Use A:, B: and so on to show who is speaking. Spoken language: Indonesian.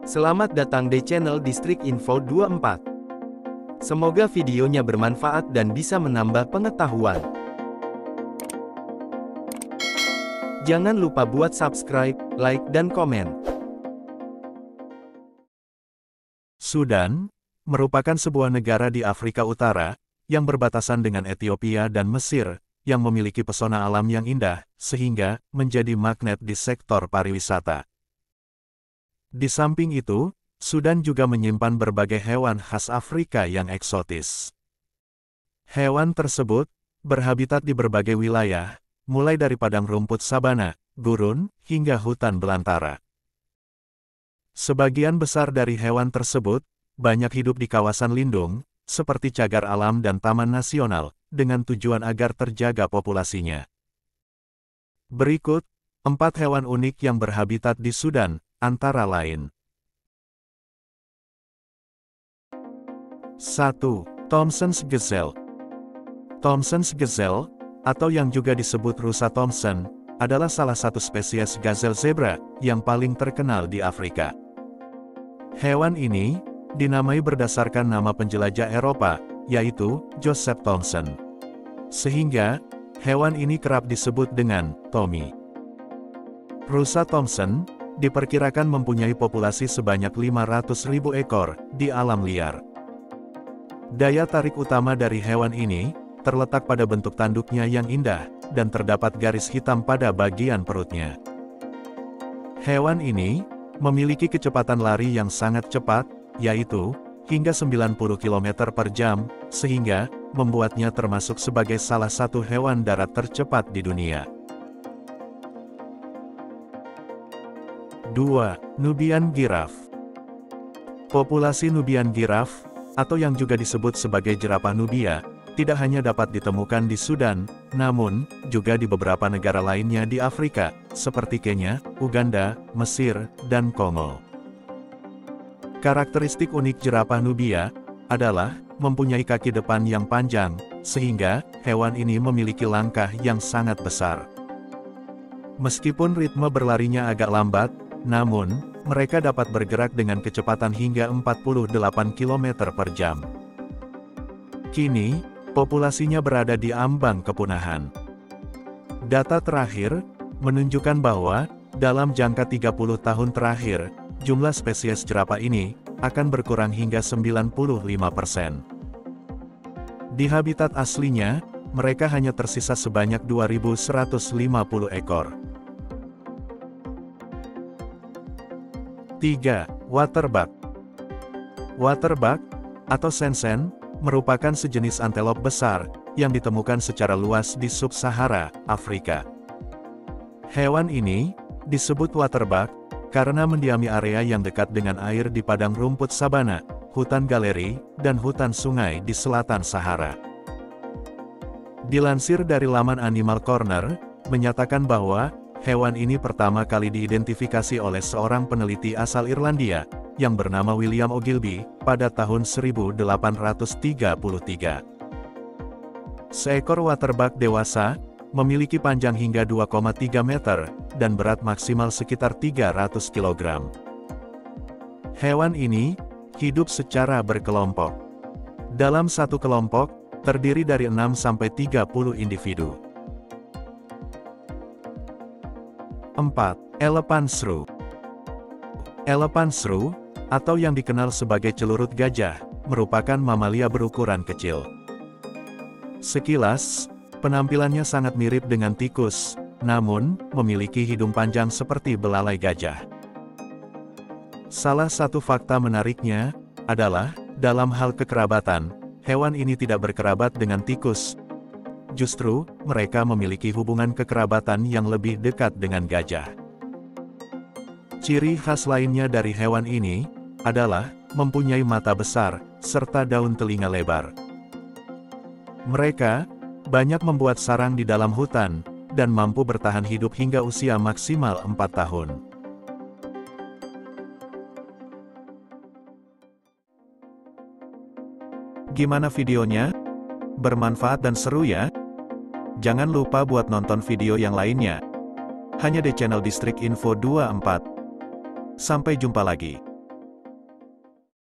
A: Selamat datang di channel Distrik Info 24. Semoga videonya bermanfaat dan bisa menambah pengetahuan. Jangan lupa buat subscribe, like, dan komen.
B: Sudan merupakan sebuah negara di Afrika Utara yang berbatasan dengan Ethiopia dan Mesir, yang memiliki pesona alam yang indah, sehingga menjadi magnet di sektor pariwisata. Di samping itu, Sudan juga menyimpan berbagai hewan khas Afrika yang eksotis. Hewan tersebut berhabitat di berbagai wilayah, mulai dari padang rumput sabana, gurun, hingga hutan belantara. Sebagian besar dari hewan tersebut banyak hidup di kawasan lindung, seperti cagar alam dan taman nasional, dengan tujuan agar terjaga populasinya. Berikut 4 hewan unik yang berhabitat di Sudan, antara lain. 1. Thomson's Gazelle. Thomson's Gazelle, atau yang juga disebut rusa Thomson, adalah salah satu spesies gazelle zebra yang paling terkenal di Afrika. Hewan ini dinamai berdasarkan nama penjelajah Eropa, yaitu Joseph Thomson. Sehingga, hewan ini kerap disebut dengan Tommy. Rusa Thomson diperkirakan mempunyai populasi sebanyak 500.000 ekor di alam liar. Daya tarik utama dari hewan ini terletak pada bentuk tanduknya yang indah, dan terdapat garis hitam pada bagian perutnya. Hewan ini memiliki kecepatan lari yang sangat cepat, yaitu hingga 90 km per jam, sehingga membuatnya termasuk sebagai salah satu hewan darat tercepat di dunia. 2. Nubian Giraffe. Populasi Nubian Giraffe, atau yang juga disebut sebagai jerapah Nubia, tidak hanya dapat ditemukan di Sudan, namun juga di beberapa negara lainnya di Afrika, seperti Kenya, Uganda, Mesir, dan Kongo. Karakteristik unik jerapah Nubia adalah mempunyai kaki depan yang panjang, sehingga hewan ini memiliki langkah yang sangat besar. Meskipun ritme berlarinya agak lambat, namun mereka dapat bergerak dengan kecepatan hingga 48 km per jam. Kini, populasinya berada di ambang kepunahan. Data terakhir menunjukkan bahwa dalam jangka 30 tahun terakhir, jumlah spesies jerapah ini akan berkurang hingga 95%. Di habitat aslinya, mereka hanya tersisa sebanyak 2.150 ekor. 3. Waterbuck. Waterbuck, atau sensen, merupakan sejenis antelop besar, yang ditemukan secara luas di sub-Sahara, Afrika. Hewan ini disebut waterbuck karena mendiami area yang dekat dengan air di padang rumput sabana, hutan galeri, dan hutan sungai di selatan Sahara. Dilansir dari laman Animal Corner, menyatakan bahwa hewan ini pertama kali diidentifikasi oleh seorang peneliti asal Irlandia, yang bernama William Ogilvie, pada tahun 1833. Seekor waterbuck dewasa memiliki panjang hingga 2,3 meter, dan berat maksimal sekitar 300 kg. Hewan ini hidup secara berkelompok. Dalam satu kelompok, terdiri dari 6-30 individu. 4. Elephant shrew. Elephant shrew, atau yang dikenal sebagai celurut gajah, merupakan mamalia berukuran kecil. Sekilas, penampilannya sangat mirip dengan tikus, namun memiliki hidung panjang seperti belalai gajah. Salah satu fakta menariknya adalah, dalam hal kekerabatan, hewan ini tidak berkerabat dengan tikus. Justru, mereka memiliki hubungan kekerabatan yang lebih dekat dengan gajah. Ciri khas lainnya dari hewan ini adalah mempunyai mata besar, serta daun telinga lebar. Mereka banyak membuat sarang di dalam hutan, dan mampu bertahan hidup hingga usia maksimal 4 tahun. Gimana videonya? Bermanfaat dan seru ya? Jangan lupa buat nonton video yang lainnya. Hanya di channel Distrik Info 24. Sampai jumpa lagi.